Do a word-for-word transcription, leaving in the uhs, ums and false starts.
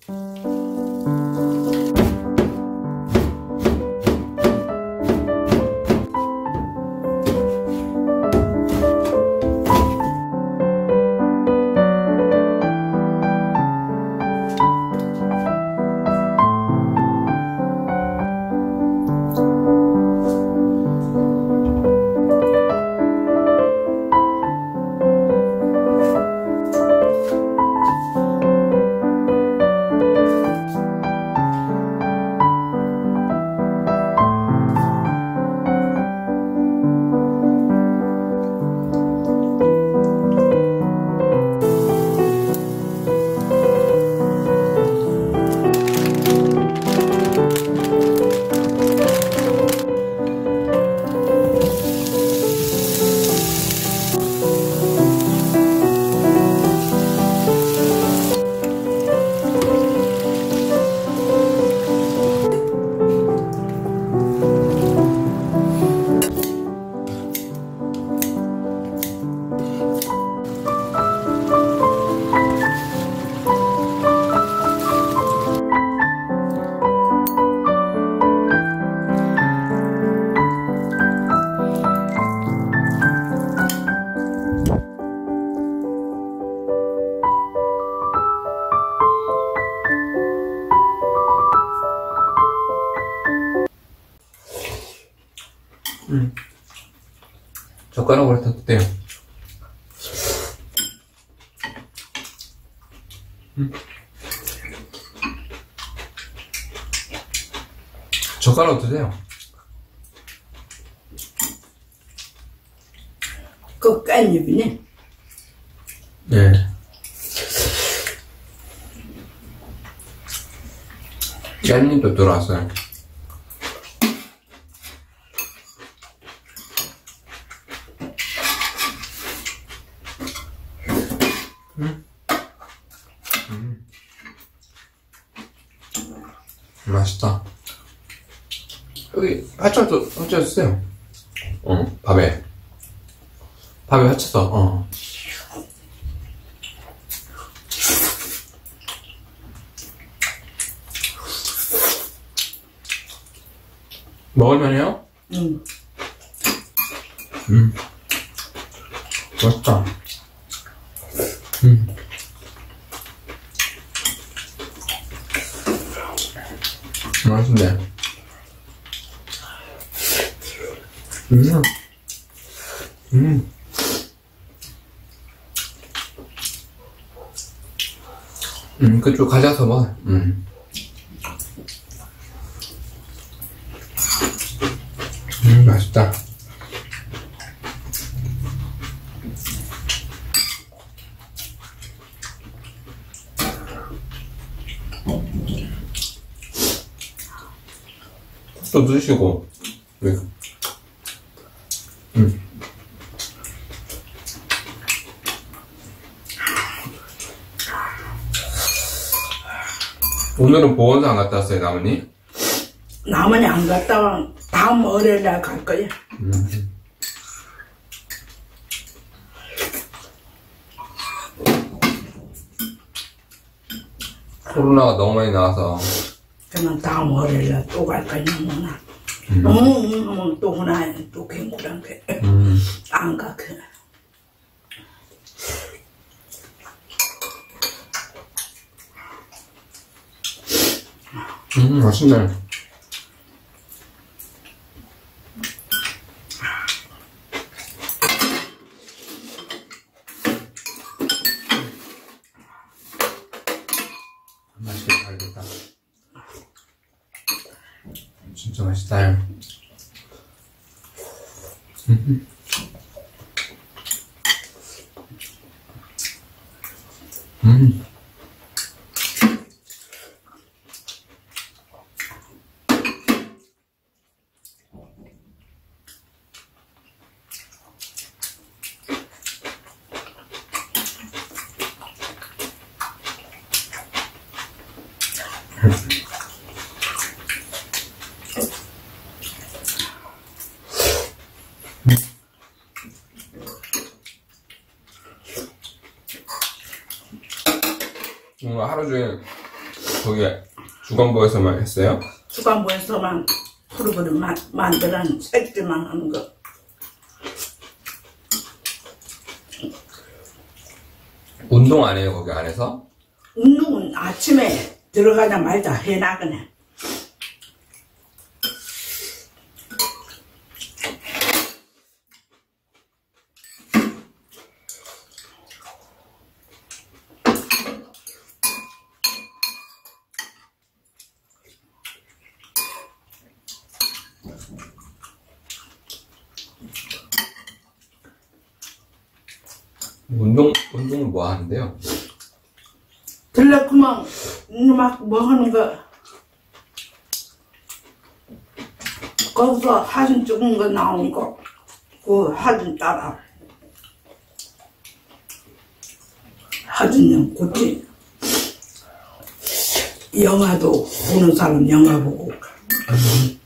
음. 젓가락으로 탔대요. 음. 젓가락 드세요. 그거 깻잎이네. 네. 깻잎도 들어왔어요. 음. 음. 맛있다. 여기 하쳐도 하쳐주세요. 어, 밥에 밥에 하쳐서 어. 먹을만해요? 응. 음. 맛있다. 음. 맛있네. 음. 음. 음, 그쪽 가져서 먹어. 음. 음, 맛있다. 또 드시고. 네. 음. 오늘은 보건소 안 갔다 왔어요, 나머니? 나머지 안 갔다 와. 다음 월요일날 갈 거야. 음. 코로나가 너무 많이 나와서. 그러면 다음 월요일날 또 갈 거야, 뭐나. 음. 음, 또 하나, 또 괴물한 게. 음. 안 가, 그. 음, 맛있네. 맛있게 잘 됐다. 진짜 맛있다. 음. 음. 오늘 하루 종일 거기 주간보에서만 했어요? 주간보에서만 프로그램 마, 만드는 색들만 하는 거. 운동 안 해요, 거기 안에서? 운동은 아침에 들어가자마자 해나가네. 운동, 운동은 뭐 하는데요? 들려 그만 막 뭐 하는 거 거기서 사진 찍은 거 나온 거 그 사진 따라 사진은 곧지. 영화도 보는 사람 영화 보고